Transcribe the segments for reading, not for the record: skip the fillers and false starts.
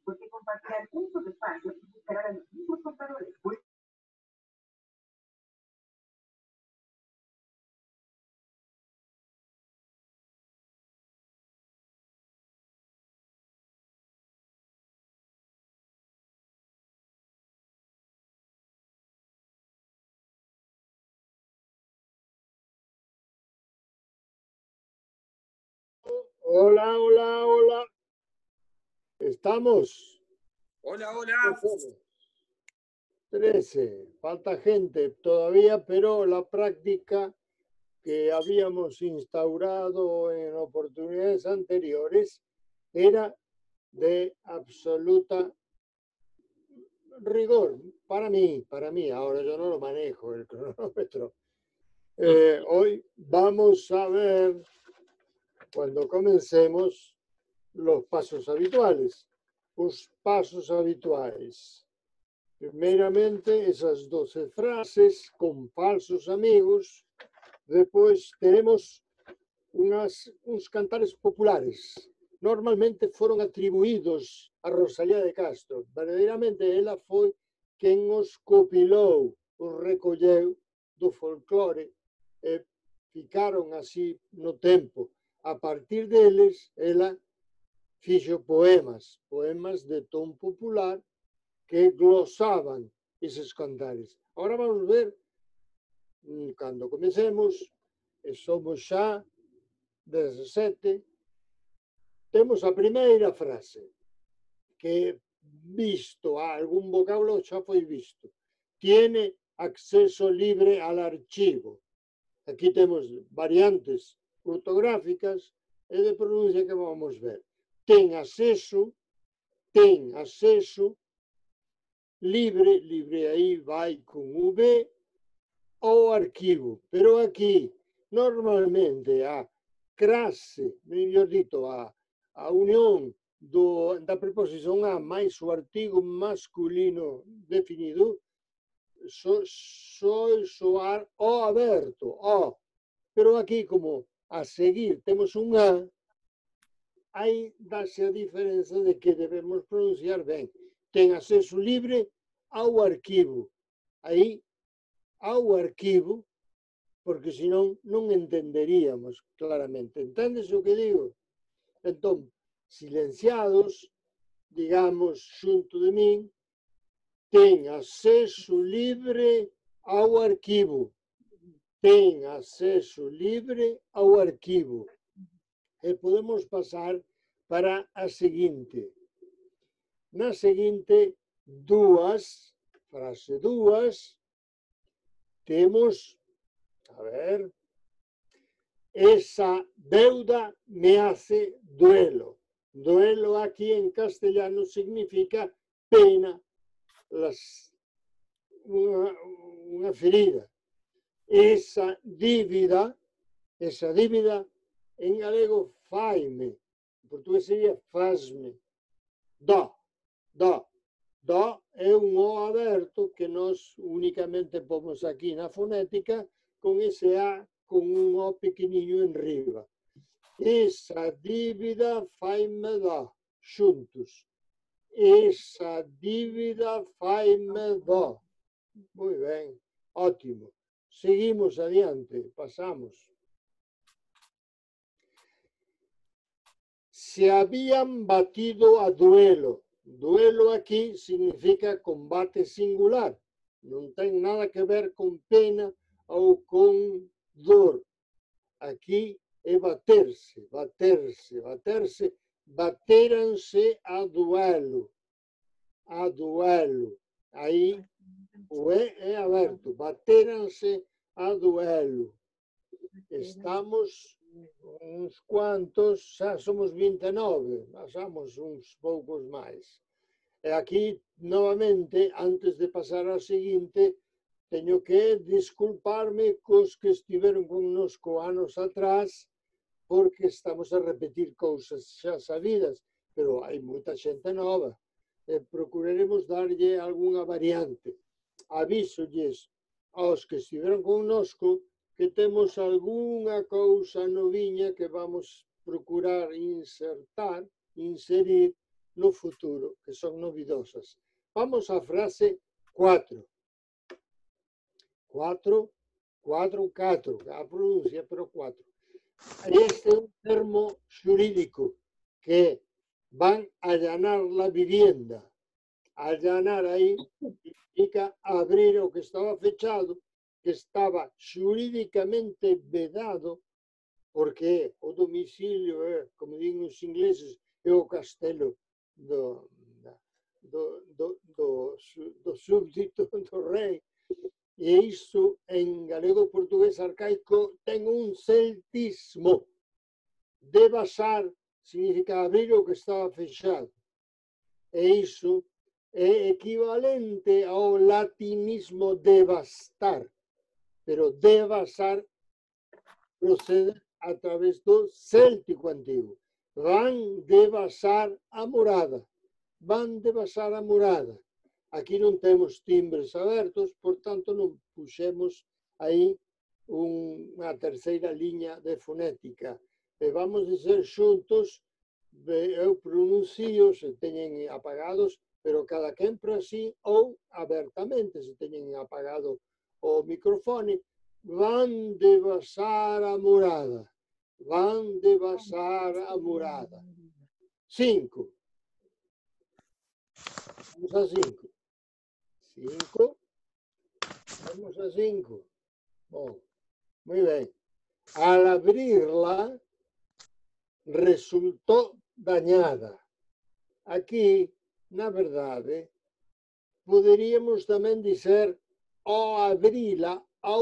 porque compartirán muchos espacios y buscarán a los mismos compradores. Hola, hola, hola. ¿Estamos? Hola, hola. 13. Falta gente todavía, pero la práctica que habíamos instaurado en oportunidades anteriores era de absoluta rigor. Para mí, ahora yo no lo manejo el cronómetro. Hoy vamos a ver, cuando comencemos, los pasos habituales. Los pasos habituales. Primeramente, esas 12 frases con falsos amigos. Después tenemos uns cantares populares. Normalmente foron atribuídos a Rosalía de Castro. Verdadeiramente, ela foi quen os copilou, os recolleu do folclore e ficaron así no tempo. A partir deles, ela fixo poemas de ton popular que glosaban eses cantares. Agora vamos ver, cando comecemos, e somos xa 17, temos a primeira frase, que visto algún vocablo xa foi visto. Tiene acceso libre al archivo. Aquí temos variantes ortográficas e de pronuncia que vamos ver. Ten acceso libre, libre aí vai con V, ao arquivo. Pero aquí, normalmente, a crase, mellor dito, a unión da preposición a máis o artigo masculino definido, soar o aberto, o. Pero aquí, como a seguir temos un a, aí dáse a diferenza de que debemos pronunciar ben. Ten acceso libre ao arquivo. Aí, ao arquivo, porque senón non entenderíamos claramente. Entendes o que digo? Entón, silenciados, digamos, xunto de min, ten acceso libre ao arquivo. Ten acceso libre ao arquivo. E podemos pasar para a seguinte. Na seguinte, frase dúas, temos, a ver, esa deuda me hace duelo. Duelo aquí en castellano significa pena, una ferida. Esa dívida en galego faime, en portugués sería fasme. Do é un O aberto que nós únicamente pomos aquí na fonética con ese A con un O pequeniño en riba. Esa dívida faime dó, xuntos. Esa dívida faime dó. Moi ben, ótimo. Seguimos adiante, pasamos. Se habían batido a duelo. Duelo aquí significa combate singular. Non ten nada que ver con pena ou con dor. Aquí é baterse. Batéranse a duelo. Aí o é aberto. Batéranse a duelo. Estamos uns cuantos, xa somos 29, pasamos uns poucos máis. E aquí, novamente, antes de pasar ao seguinte, teño que disculparme cos que estiveron connosco anos atrás, porque estamos a repetir cousas xa sabidas, pero hai moita xente nova. E procuraremos darlle algunha variante. Avísolles aos que estiveron connosco que temos algunha cousa noviña que vamos procurar inserir no futuro, que son novidosas. Vamos á frase 4. 4, 4, 4, a pronuncia, pero 4. Este es un termo jurídico que van a allanar la vivienda. Allanar aí significa abrir o que estaba fechado, que estaba jurídicamente vedado, porque o domicilio, como din os ingleses, é o castelo do súbdito do rei. E iso en galego portugués arcaico ten un celtismo. Devasar significa abrir o que estaba fechado. E iso é equivalente ao latinismo devastar. Pero devasar procede a través do céltico antigo. Van devasar a morada. Van devasar a morada. Aquí non temos timbres abertos, por tanto non puxemos aí unha terceira liña de fonética. E vamos dizer xuntos, eu pronuncio se teñen apagados, pero cada quen por así ou abertamente se teñen apagado o microfone. Van devasar a morada. Van devasar a morada. 5. Vamos a 5. 5. Vamos a 5. Bom, muy bien. Al abrirla, resultó dañada. Aquí, na verdade, poderíamos tamén dizer ao abrila,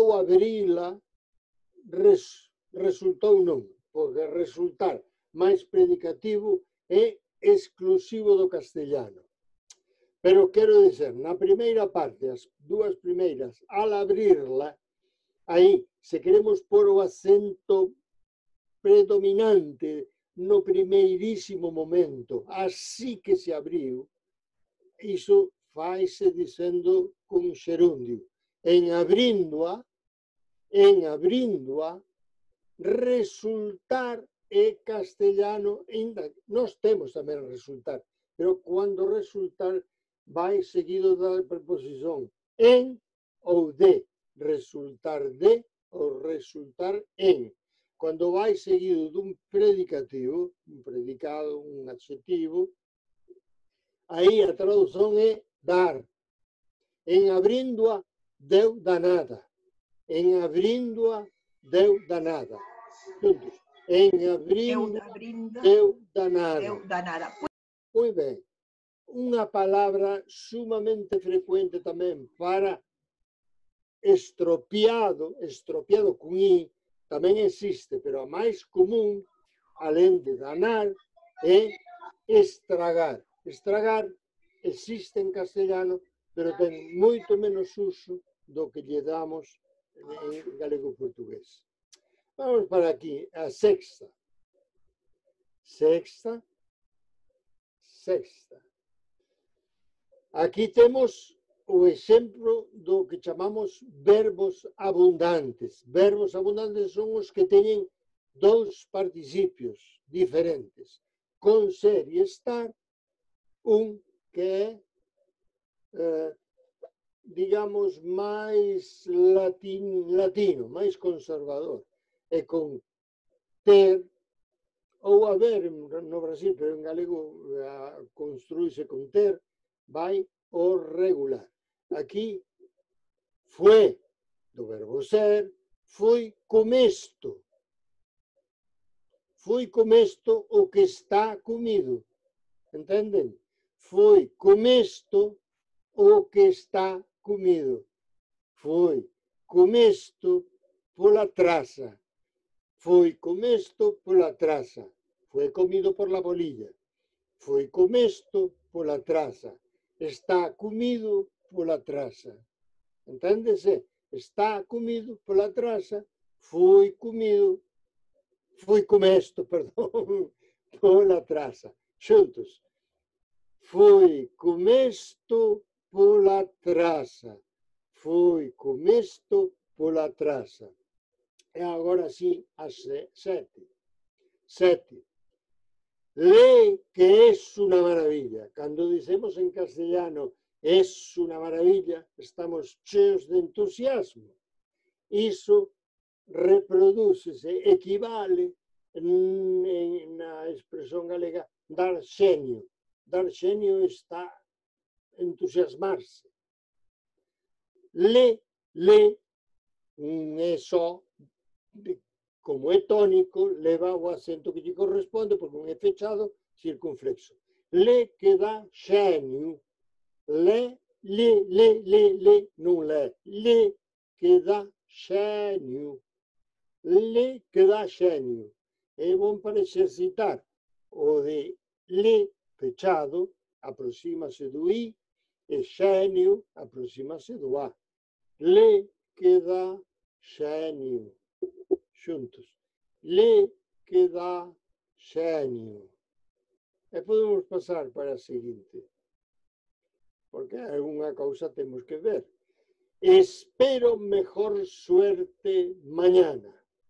resultou non, porque resultar máis predicativo é exclusivo do castellano. Pero quero dizer, na primeira parte, as dúas primeiras, al abrirla, aí, se queremos pôr o acento predominante no primeirísimo momento, así que se abriu, iso faise dicendo con xerundio. En abríndoa, resultar é castellano, nós temos tamén resultar, pero cando resultar vai seguido da preposición en ou de, resultar de ou resultar en. Cando vai seguido dun predicativo, un predicado, un adxetivo, aí a traducción é dar. En abríndoa deu danada. En abríndoa deu danada. Juntos. En abríndoa deu danada. Moi ben. Unha palabra sumamente frecuente tamén para estropiado con i, tamén existe, pero a máis común, alén de danar, é estragar. Estragar existe en castellano, pero ten moito menos uso do que lle damos en galego-portugués. Vamos para aquí, a sexta. Sexta. Aquí temos o exemplo do que chamamos verbos abundantes. Verbos abundantes son os que teñen dous participios diferentes. Con ser e estar, un que é, digamos, máis latino, máis conservador. E con ter, ou haber no Brasil, pero en galego construíse con ter, vai o regular. Aquí, fue, do verbo ser, foi comesto. Foi comesto o que está comido. Entenden? Foi comesto o que está comido. Foi comesto pola traza. Foi comesto pola traza. Foi comido por la bolilla. Foi comesto pola traza. Está comido pola traza. Enténdese? Está comido pola traza. Foi comesto, perdón, pola traza. Xuntos. Foi comesto pola traza. Foi comesto pola traza. E agora sí, a 7. Lee, que es una maravilla. Cuando decimos en castellano es una maravilla, estamos cheos de entusiasmo. Eso reprodúcese, equivale en la expresión galega dar xenio. Dar xenio está entusiasmarse. Le, eso, como é tónico, leva o acento que lle corresponde, porque non é fechado, circunflexo. Le que dá xenio. Le, non le. Le que dá xenio. Le que dá xenio. É bom para exercitar o de le fechado, aproxímase do i, e xenio, aproxímase do a. Le que dá xenio. Xuntos. Le que dá xenio. E podemos pasar para a seguinte, porque alguna cousa temos que ver. Espero mejor suerte mañana.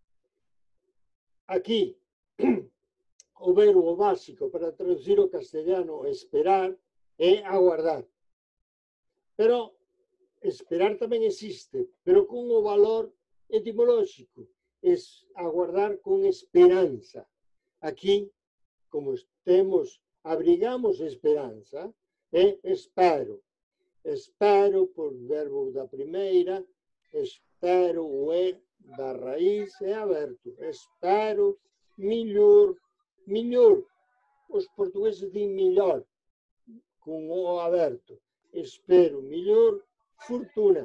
Aquí, o verbo básico para traducir o castellano esperar é aguardar. Pero esperar tamén existe, pero con o valor etimolóxico. Es aguardar con esperanza. Aquí, como abrigamos esperanza, espero. Espero por verbo da primeira, espero o da raíz é aberto. Espero millor. Os portugueses din millor, con o aberto. Espero millor fortuna.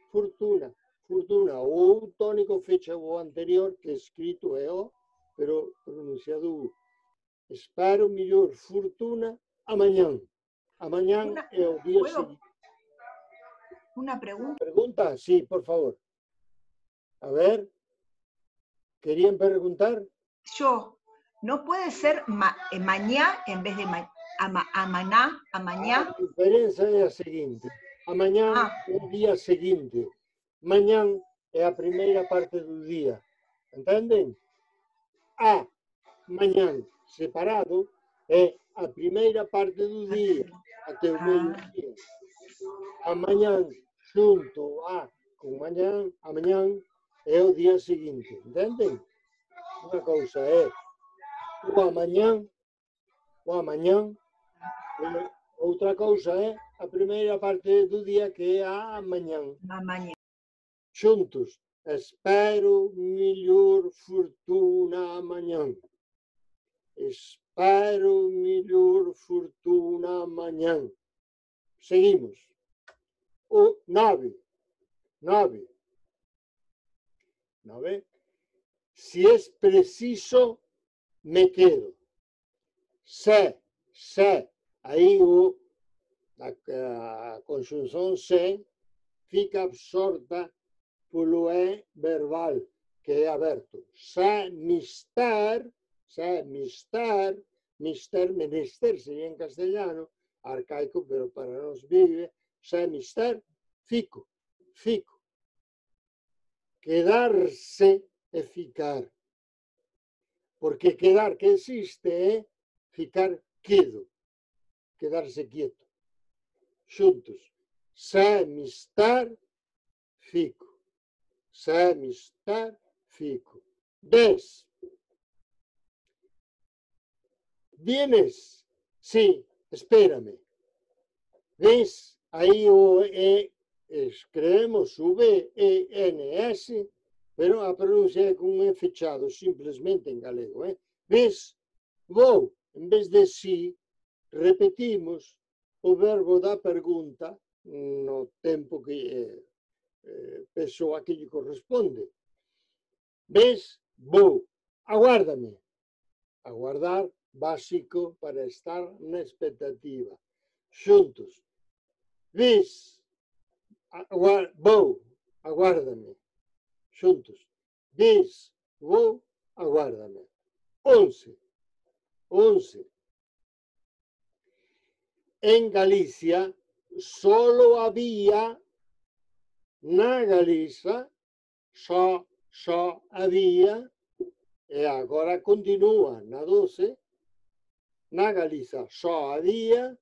O tónico fecha o anterior, que escrito é o, pero pronunciado u. Espero millor fortuna amanhã. Amanhã é o día seguinte. Una pregunta. ¿Pregunta? Sí, por favor. A ver. ¿Querían preguntar? Yo, ¿no puede ser mañana en vez de amaná? A diferença é a seguinte. Amanhã é o día seguinte. Mañán é a primeira parte do día. Entenden? Mañán separado é a primeira parte do día até o meio do día. Amanhã xunto con mañán, amanhã é o día seguinte. Entenden? Unha cousa é o amanhã, outra cousa é a primeira parte do día que é a amanhã. Xuntos, espero millor fortuna amanhã. Espero millor fortuna amanhã. Seguimos. O 9. Si es preciso, me quedo. Se, aí a conjunção se fica absorta pelo verbal, que é aberto. Se mister, menester sería en castellano, arcaico, pero para nos vive, se mister, fico. Quedarse é ficar. Porque quedar que existe é ficar quedo, quedarse quieto. Xuntos, se mister, fico. Se mister, fico. 10. ¿Vienes? Sí, espérame. ¿Ves? Aí o escrevemos V-E-N-S, pero a pronuncia é con un fechado, simplesmente en galego. ¿Ves? Vou, en vez de si, repetimos o verbo da pergunta no tempo que persoa que lle corresponde. ¿Ves? Vou. Aguárdame. Aguardar, básico para estar na expectativa. Xuntos. Ves? Vou. Aguárdame. Xuntos. Ves? Vou. Aguárdame. 11. En Galicia solo había na Galiza, só había, e agora continúa na 12, Na Galiza só había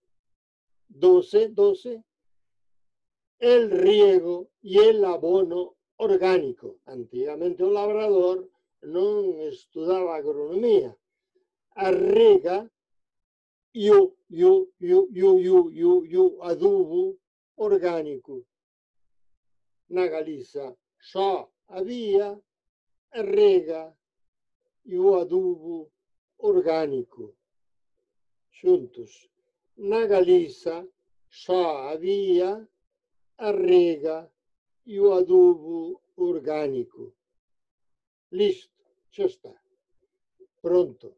12, el riego e el abono orgánico. Antigamente o labrador non estudaba agronomía. A rega e o adubo orgánico. Na Galiza só había a rega e o adubo orgánico. Xuntos. Na Galiza só había a rega e o adubo orgánico. Listo, xa está. Pronto.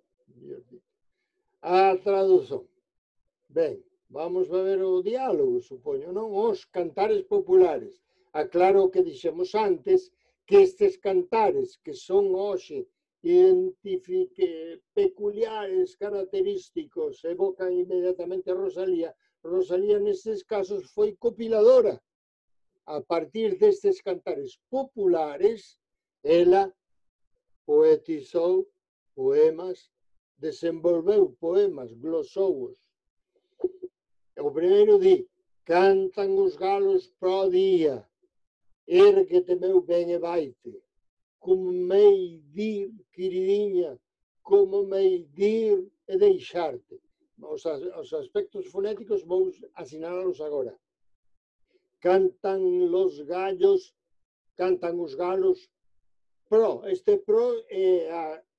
A tradución. Ben, vamos a ver o diálogo, supoño, non? Os cantares populares. Aclaro o que dixemos antes, que estes cantares que son hoxe peculiares, característicos, evocan inmediatamente a Rosalía. Rosalía, nestes casos, foi copiladora. A partir destes cantares populares, ela poetizou poemas, desenvolveu poemas, glosouos. O primeiro di, cantan os galos pro día, érguete meu ben e vaite, como mei dir, queridinha, como mei dir e deixarte. Os aspectos fonéticos vou asinalos agora. Cantan os galos pro. Este pro é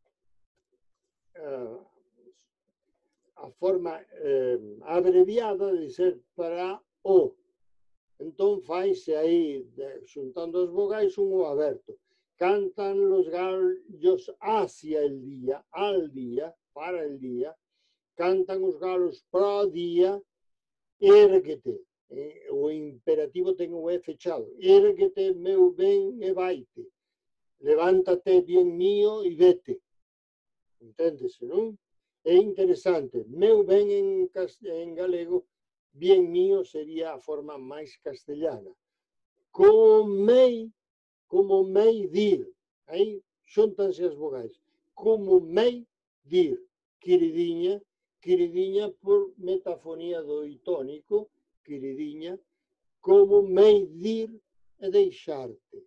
a forma abreviada de ser para o. Entón faise aí, xuntando as vogais, un o aberto. Cantan los gallos hacia el día, al día, para el día. Cantan os galos pro día, érguete. O imperativo ten o E fechado. Érguete, meu ben, e vaite. Levántate, bien mío, e vete. Enténdese, non? É interesante. Meu ben en galego, bien mío sería a forma máis castellana. Como mei dir. Aí xuntanse as vogais. Como mei dir. Queridinha, queridinha por metafonía do itónico, queridinha, como mei dir e deixarte.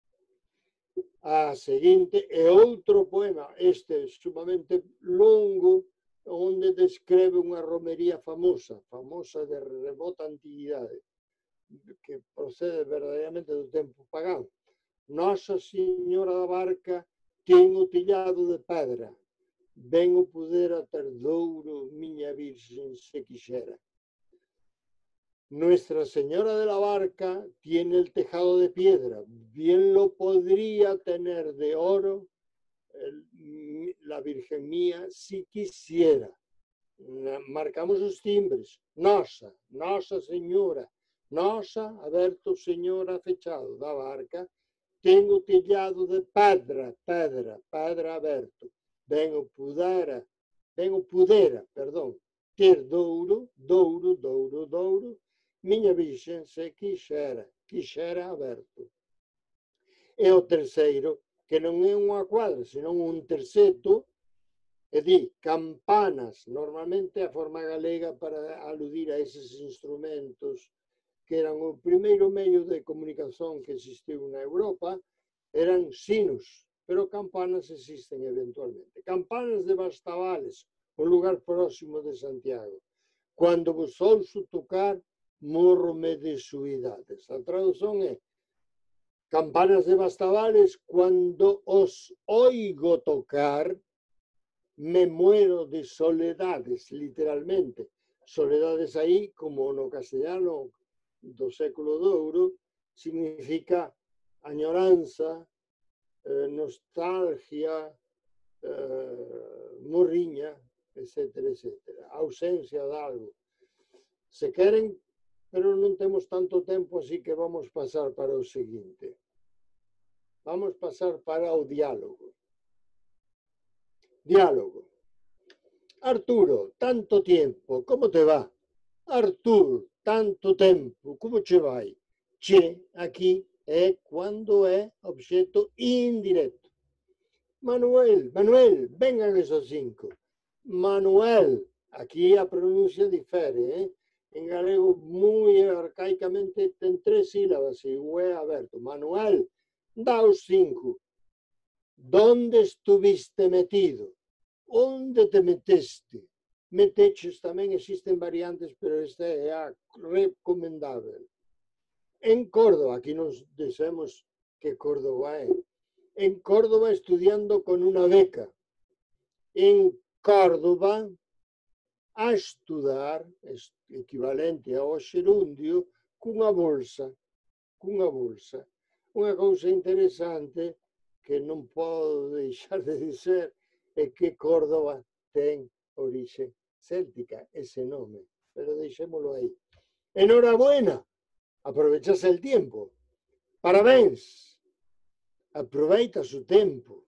A seguinte é outro poema, este sumamente longo, onde describe unha romería famosa de remota antiguidade, que procede verdadeiramente do tempo pagán. Nosa Señora da Barca ten o tellado de pedra, ben o pudera ter douro, miña virxen, se quixera. Nuestra Señora de la Barca tiene el tejado de piedra, bien lo podría tener de oro la Virgen mía si quisiera. Marcamos os timbres. Nosa Señora, nosa, aberto, Señora, fechado, da barca, ten o tellado de pedra aberto. Ben o pudera, ter douro, miña virxen se quixera aberto. E o terceiro, que non é unha cuadra, senón un terceto, e di campanas, normalmente a forma galega para aludir a eses instrumentos que eran o primeiro medio de comunicación que existiu na Europa, eran sinos, pero campanas existen eventualmente. Campanas de Bastavales, un lugar próximo de Santiago. Cuando vos ouso tocar, morrome de suidades. A tradución é campanas de Bastavales, cuando os oigo tocar, me muero de soledades, literalmente. Soledades aí, como no castellano do século de ouro, significa añoranza, nostalgia, morriña, etcétera, etcétera. Ausencia de algo. Se queren, pero non temos tanto tempo, así que vamos pasar para o seguinte. Vamos pasar para o diálogo. Diálogo. Arturo, tanto tiempo, como te va? Artur, tanto tempo, como che vai? Che, aquí, é cando é obxecto indirecto. Manuel, vengan esos 5. Manuel, Aquí a pronuncia difere, ¿eh? En galego, muy arcaicamente, ten 3 sílabas e o é aberto. Manuel, dá os 5. ¿Dónde estuviste metido? ¿Onde te meteste? Meteches tamén existen variantes, pero esta é a recomendável. En Córdoba, aquí nos dicemos que Córdoba é. En Córdoba estudiando con una beca. En Córdoba a estudar, equivalente ao xerundio, cunha bolsa. Unha cousa interesante que non podo deixar de dizer é que Córdoba ten orixe céltica, ese nome, pero deixémolo aí. Enhorabuena, aprovechas el tiempo. Parabéns, aproveita su tempo.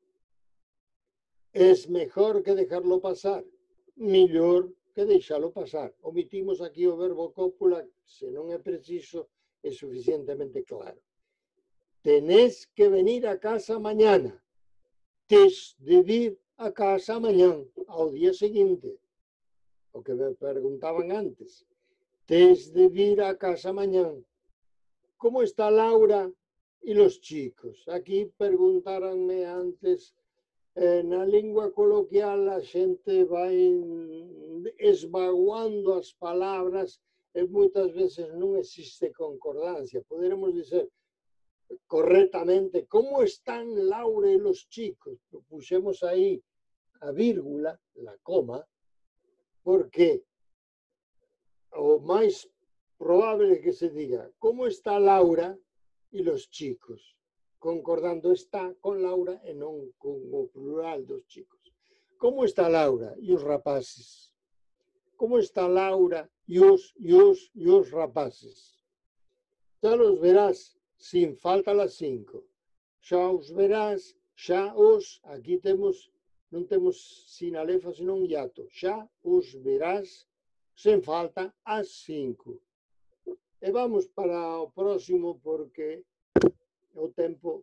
Es mejor que dejarlo pasar, mellor que deixalo pasar. Omitimos aquí o verbo cópula, se non é preciso, é suficientemente claro. Tenés que venir a casa mañana. Tes de vir a casa mañana, ao día seguinte. O que me preguntaban antes. Tes de vir a casa mañana. ¿Cómo está Laura y los chicos? Aquí preguntaranme antes, na lingua coloquial a xente vai esvaguando as palabras e moitas veces non existe concordancia. Poderemos dizer correctamente, ¿cómo están Laura y los chicos? Puxemos aí a vírgula, la coma, porque o máis probable que se diga, ¿cómo está Laura y los chicos? Concordando está con Laura e non con o plural dos chicos. ¿Cómo está Laura e os rapaces? ¿Cómo está Laura e os rapaces? Ya los verás, sin falta las 5. Xa os verás, xa os, aquí temos, non temos sinalefa, senón hiato. Xa os verás, sen falta as 5. E vamos para o próximo porque o tempo,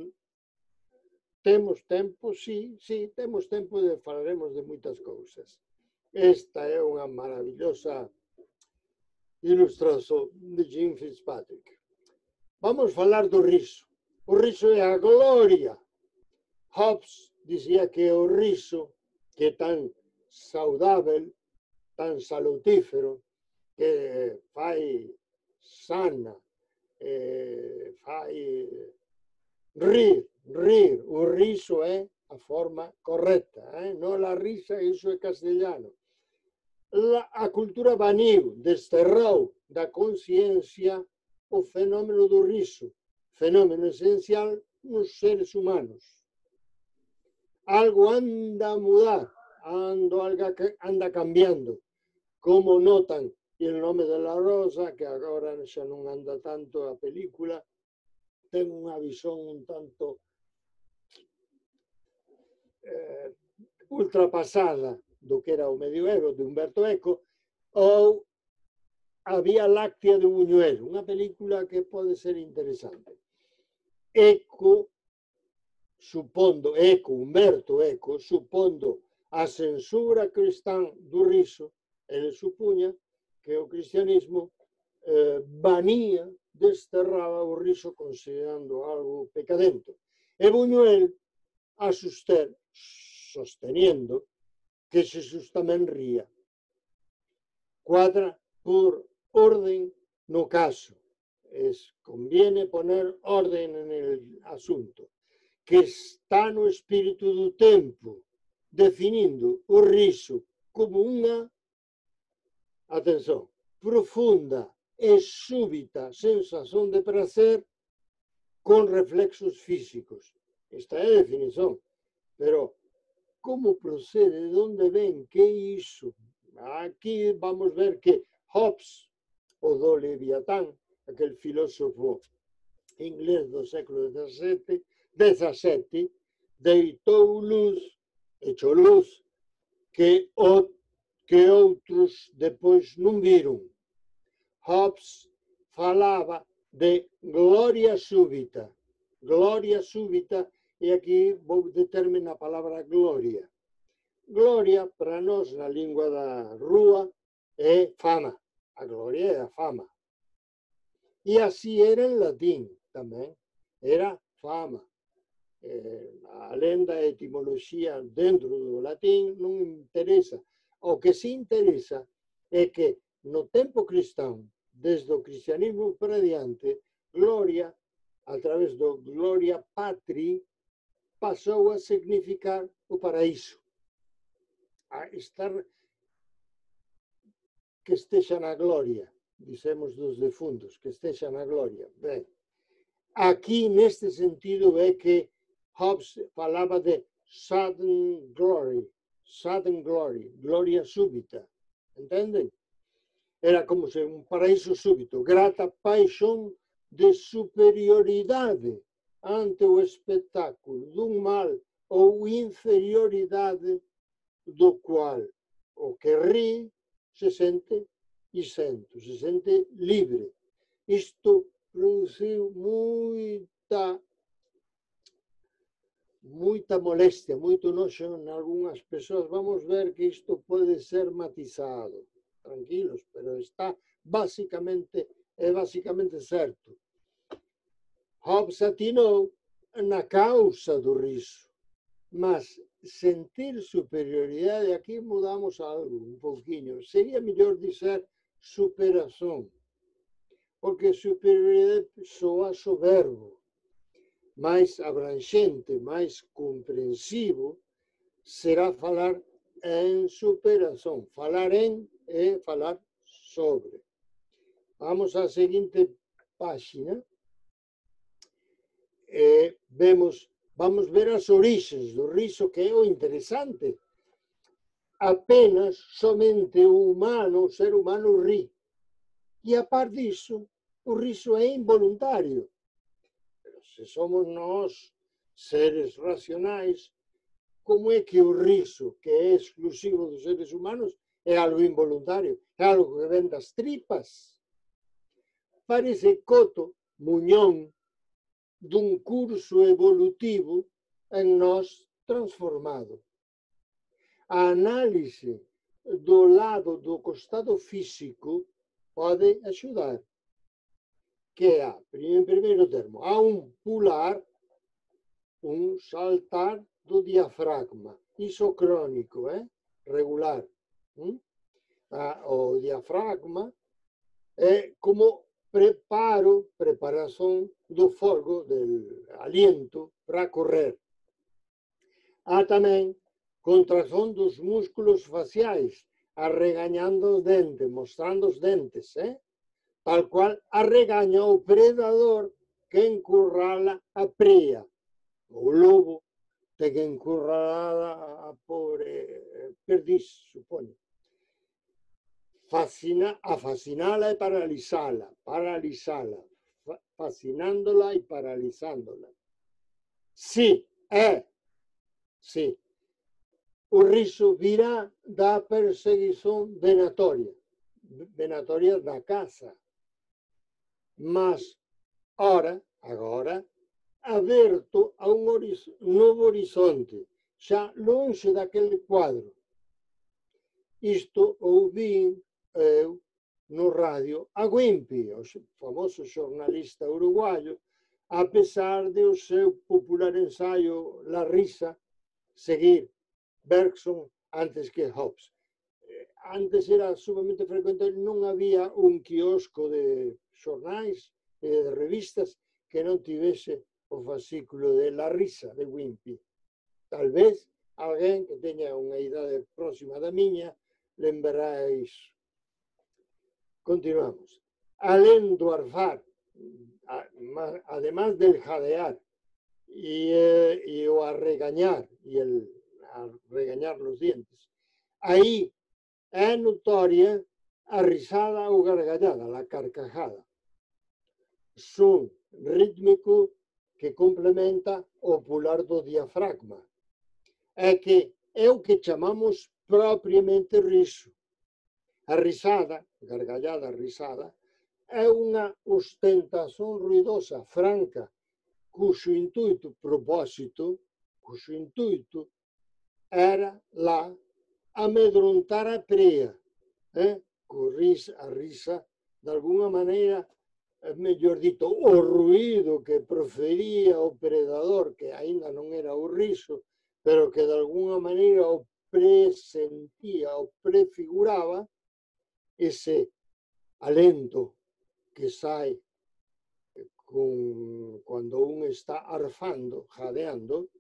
temos tempo, sí, temos tempo e falaremos de moitas cousas. Esta é unha maravillosa ilustración de Jim Fitzpatrick. Vamos falar do riso. O riso é a gloria. Hobbes dicía que o riso, que é tan saudável, tan salutífero, que fai sana, fai rir. O riso é a forma correcta, non a risa, iso é castellano. A cultura baniu, desterrou da conciencia o fenómeno do riso, fenómeno esencial nos seres humanos. Algo anda a mudar, algo anda cambiando, como notan El nome de la rosa, que agora xa non anda tanto a película, ten unha visión un tanto ultrapasada do que era o medioevo de Umberto Eco, ou A Vía Láctea de Buñuel, unha película que pode ser interesante. Umberto Eco, supondo a censura cristán do riso, ele supuña que o cristianismo banía, desterraba o riso considerando algo pecadento. E Buñuel sosteniendo que Xesús tamén ría. Cuadra por orden no caso. Conviene poner orden en el asunto, que está no espírito do tempo, definindo o riso como unha, atención, profunda e súbita sensación de prazer con reflexos físicos. Esta é a definición. Pero, como procede? De onde ven? Que é iso? Aquí vamos ver que Hobbes, o do Leviatán, aquel filósofo inglés do século XVII, deitou luz, echou luz, que outros depois non viron. Hobbes falaba de gloria súbita. Gloria súbita, e aquí vou determinar a palabra gloria. gloria, para nós, na língua da rúa, é fama. A gloria é a fama. E assim era em latim também. Era fama. Além da etimologia dentro do latim, não interessa. O que se interessa é que no tempo cristão, desde o cristianismo para diante, glória, através do gloria patri, passou a significar o paraíso. A estar, que esteja na glória, dizemos dos defuntos, que esteja na glória. Bem, aqui, neste sentido, é que Hobbes falava de sudden glory, glória súbita. Entendem? Era como se um paraíso súbito, grata paixão de superioridade ante o espetáculo do mal ou inferioridade do qual o que ri se sente isento, se sente livre. Isto produziu muita moléstia, muito nojo em algumas pessoas. Vamos ver que isto pode ser matizado. Tranquilos, pero está basicamente certo. Hobbes atinou na causa do riso, mas sentir superioridade, aqui mudamos algo um pouquinho. Seria melhor dizer superação, porque superioridade soa soberbo, mais abrangente, mais compreensivo, será falar em superação. Falar em é falar sobre. Vamos à seguinte página. Vamos ver as origens do riso, que é o interessante. Apenas, somente o ser humano ri. E a par disso, o riso é involuntário. Se somos nós, seres racionais, como é que o riso, que é exclusivo dos seres humanos, é algo involuntário? É algo que vem das tripas. Parece coto, muñón, dun curso evolutivo en nós transformado. A análise do lado do costado físico pode ajudar. Que há, em primeiro termo, há um pular, um saltar do diafragma, isocrônico, regular. O diafragma é como preparação do fogo, do aliento para correr. Há também contração dos músculos faciais, arreganhando os dentes, mostrando os dentes, tal qual arreganha o predador que encurrala a presa. O lobo tem que encurralar a pobre perdiz, suponho. Fascinarla y paralizarla, fascinándola y paralizándola. Sí, sí. O riso virá da perseguição venatória da caça. Mas, agora, aberto a um novo horizonte, já longe daquele quadro. Isto ouvi eu no rádio a Wimpy, o famoso jornalista uruguaio, apesar de o seu popular ensaio La Risa seguir Bergson antes que Hobbes. Antes era sumamente frecuente, non había un quiosco de xornais, de revistas, que non tivese o fascículo de La Risa de Wimpy. Tal vez alguén que teña unha idade próxima da miña lembrará iso. Continuamos. Além do arfar, además del jadear y o arregañar, y el regañar los dientes, aí é notoria a risada ou gargallada, a carcajada. Son rítmico que complementa o pular do diafragma. É que é o que chamamos propriamente riso. A risada, gargallada, risada, é unha ostentación ruidosa, franca, cuxo intuito era lá amedrontar a prea, a risa, de alguma maneira, mellor dito, o ruído que profería o predador, que aínda non era o riso, pero que de alguna maneira o presentía, o prefiguraba, ese alento que sai cando un está arfando, jadeando,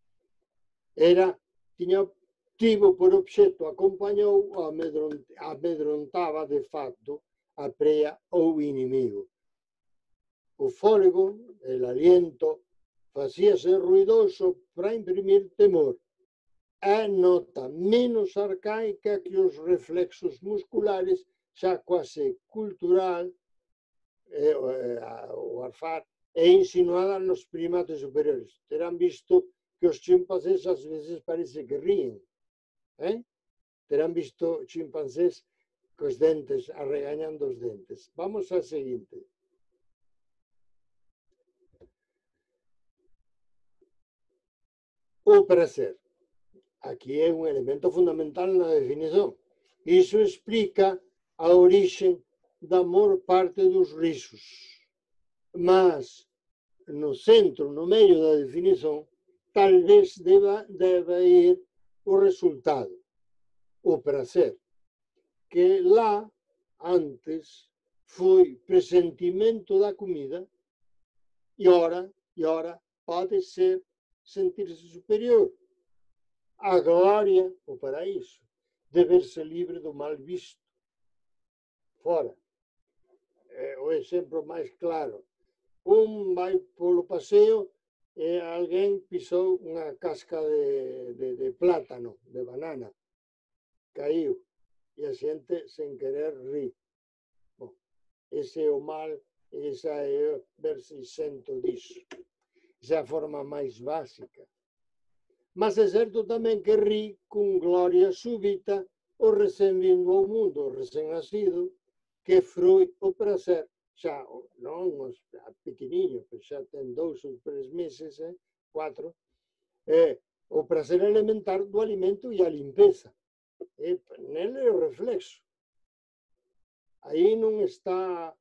tivo por obxecto, acompañou, amedrontaba de facto a prea ou inimigo. O fólego, el aliento, facíase ruidoso para imprimir temor. É nota menos arcaica que os reflexos musculares, xa quase cultural, o arfar, é insinuada nos primates superiores. Terán visto que os chimpancés ás veces parece que ríen. Terán visto chimpancés cos dentes, arregañando os dentes. Vamos á seguinte. O prazer. Aquí é un elemento fundamental na definición. Iso explica a orixe da maior parte dos risos. Mas, no centro, no medio da definición, talvez deba ir o resultado, o prazer, que lá, antes, foi presentimento da comida e ora pode ser sentir-se superior. A glória, o paraíso, de ver-se livre do mal visto. Fora. É o exemplo máis claro. Un vai polo paseo e alguén pisou unha casca de plátano, de banana. Caíu. E a xente, sen querer, ri. Bom, ese é o mal, esa é verse isento disso. Esa é a forma máis básica. Mas é certo tamén que ri con gloria súbita o recén vindo ao mundo, o recén nacido, que frui o prazer, xa non os pequeniños, que xa ten 2 ou 3 meses, 4, o prazer elementar do alimento e a limpeza. Nele é o reflexo. Aí non está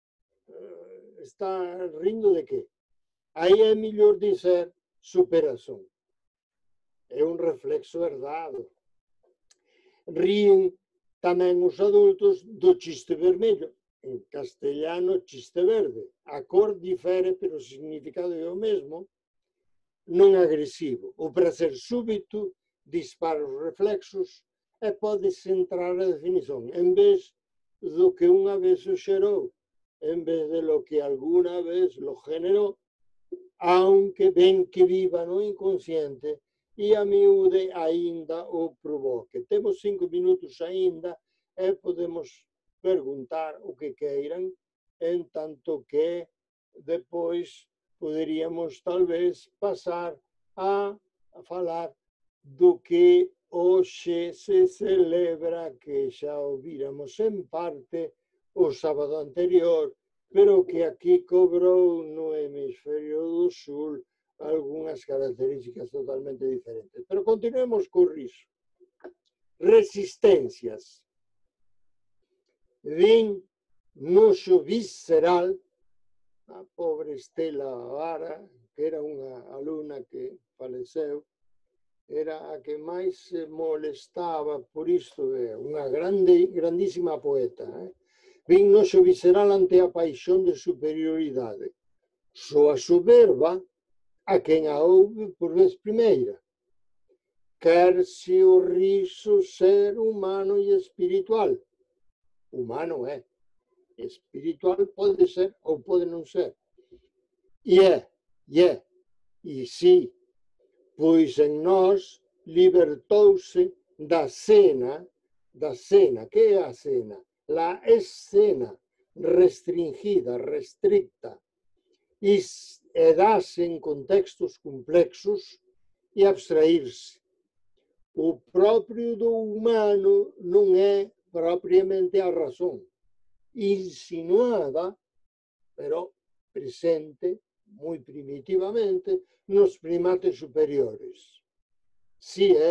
rindo de qué? Aí é mellor dizer superación. É un reflexo herdado. Ríen tamén os adultos do chiste vermello. En castellano, chiste verde. A cor difere, pero o significado é o mesmo, non agresivo. O prazer súbito dispara os reflexos e pode-se entrar a definición. En vez do que unha vez o xerou, en vez de lo que alguna vez lo generou, aunque ben que viva no inconsciente, e a miúde aínda o provoque. Temos 5 minutos aínda e podemos perguntar o que queiran, en tanto que depois poderíamos talvez pasar a falar do que hoxe se celebra, que xa o víramos en parte o sábado anterior, pero que aquí cobrou no hemisferio do sur algunhas características totalmente diferentes. Pero continuemos co riso. Resistencias. Vin noxo visceral, a pobre Estela Vara, que era unha alumna que faleceu, era a que máis se molestaba por isto, unha grandísima poeta. Vin noxo visceral ante a paixón de superioridade. Soa soberba a quen a ouve por vez primeira. Quer-se o riso ser humano e espiritual. Humano é. Espiritual pode ser ou pode non ser. E é. E si, pois en nós libertouse da cena, que é a cena? La escena restringida, restricta, e dase en contextos complexos e abstraírse. O propio do humano non é propiamente a razón, insinuada, pero presente, moi primitivamente, nos primates superiores. Si é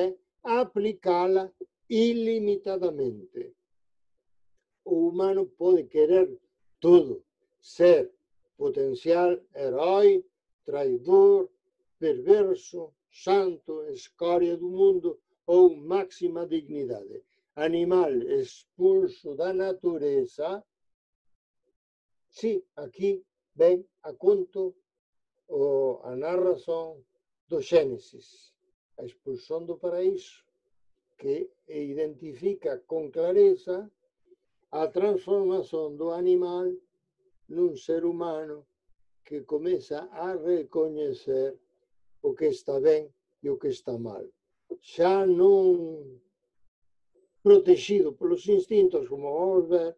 aplicala ilimitadamente. O humano pode querer todo, ser potencial herói, traidor, perverso, santo, escória do mundo ou máxima dignidade. Animal expulso da natureza. Sí, aquí ven a conto a narración do Xénesis, a expulsión do paraíso, que identifica con clareza a transformación do animal nun ser humano que comeza a recoñecer o que está ben e o que está mal. Xa non protegido polos instintos, como vamos ver,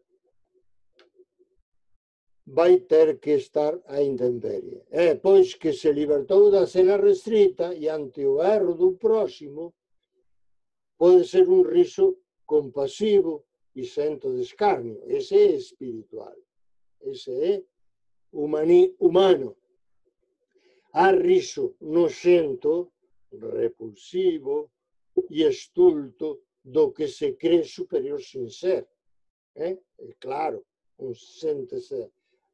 vai ter que estar a intemperie. E pois que se libertou da cena restrita e ante o erro do próximo, pode ser un riso compasivo e sento descarnio. Ese é espiritual. Ese é humano. Há riso nocento, repulsivo e estulto do que se cree superior sin ser. Claro, un séntese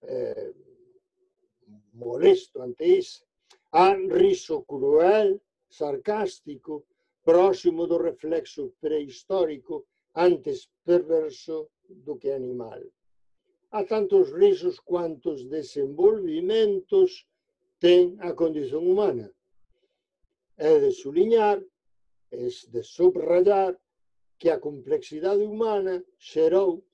molesto ante isso. Há riso cruel, sarcástico, próximo do reflexo prehistórico, antes perverso do que animal. Há tantos risos quantos desenvolvimentos ten a condición humana. É de sublinhar, é de subrayar que a complexidade humana generou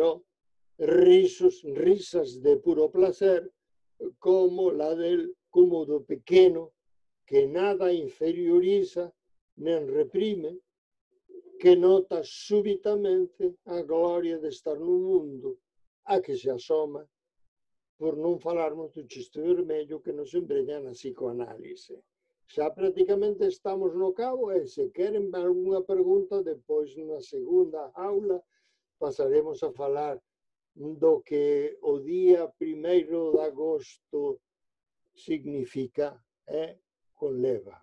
risas de puro placer, como la del cómodo pequeño, que nada inferioriza nem reprime, que nota súbitamente a gloria de estar no mundo, a que se asoma, por non falarmos do chiste vermello que nos embreña na psicoanálise. Xa prácticamente estamos no cabo e se queren algunha pergunta, depois na segunda aula pasaremos a falar do que o día 1º de agosto significa conleva.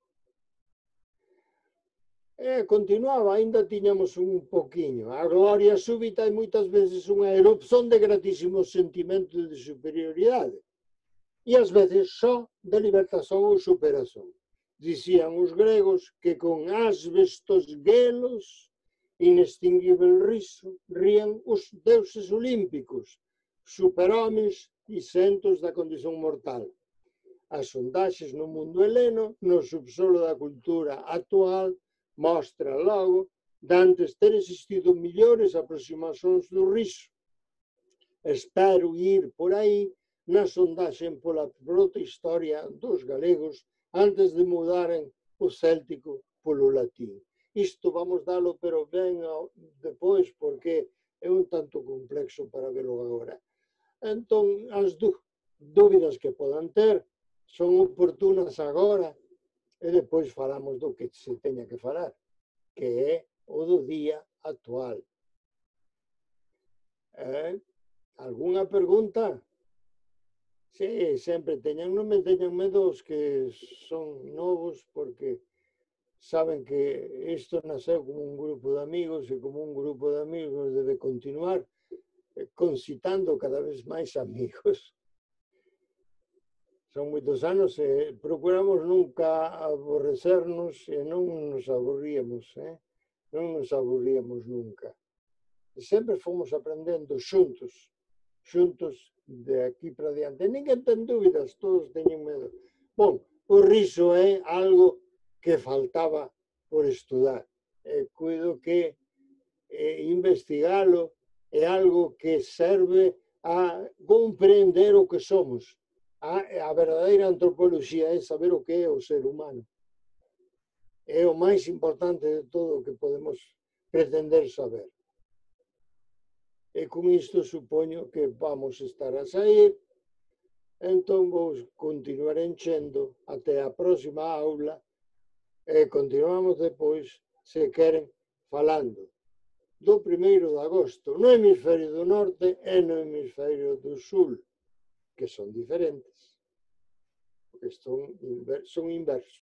Continuaba, ainda tiñamos un poquinho. A gloria súbita é moitas veces unha erupción de gratísimos sentimentos de superioridade e ás veces só de libertación ou superación. Dicían os gregos que con asbestos gelos inextinguível riso, rían os deuses olímpicos, superhomens e centos da condición mortal. As sondaxes no mundo heleno, no subsolo da cultura actual, mostra logo de antes ter existido millores aproximacións do riso. Espero ir por aí na sondaxe pola protohistoria dos galegos antes de mudaren o céltico polo latín. Isto vamos dalo, pero ben depois, porque é un tanto complexo para verlo agora. Entón, as dúbidas que podan ter son oportunas agora e depois falamos do que se teña que falar, que é o do día actual. Algúnha pergunta? Sí, sempre teñan, non me teñan medo os que son novos, porque saben que isto nasceu como un grupo de amigos e como un grupo de amigos debe continuar concitando cada vez máis amigos. Son moitos anos e procuramos nunca aborrecernos e non nos aburríamos, non nos aburríamos nunca. E sempre fomos aprendendo xuntos de aquí para diante. Ninguén ten dúbidas, todos teñen medo. Bom, o riso é algo que faltaba por estudar. Cuido que investigalo é algo que serve a compreender o que somos. A verdadeira antropoloxía é saber o que é o ser humano. É o máis importante de todo o que podemos pretender saber. E con isto supoño que vamos estar a sair. Entón vou continuar enchendo até a próxima aula e continuamos depois, se queren, falando do 1º de agosto no hemisferio do norte e no hemisferio do sul, que son diferentes, porque son inversos.